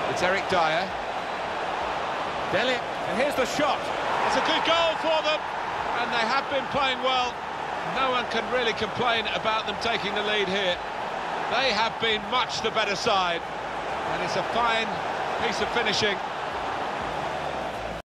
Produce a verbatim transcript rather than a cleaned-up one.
It's Eric Dyer. Dele, and here's the shot. It's a good goal for them, and they have been playing well. No one can really complain about them taking the lead here. They have been much the better side, and it's a fine piece of finishing.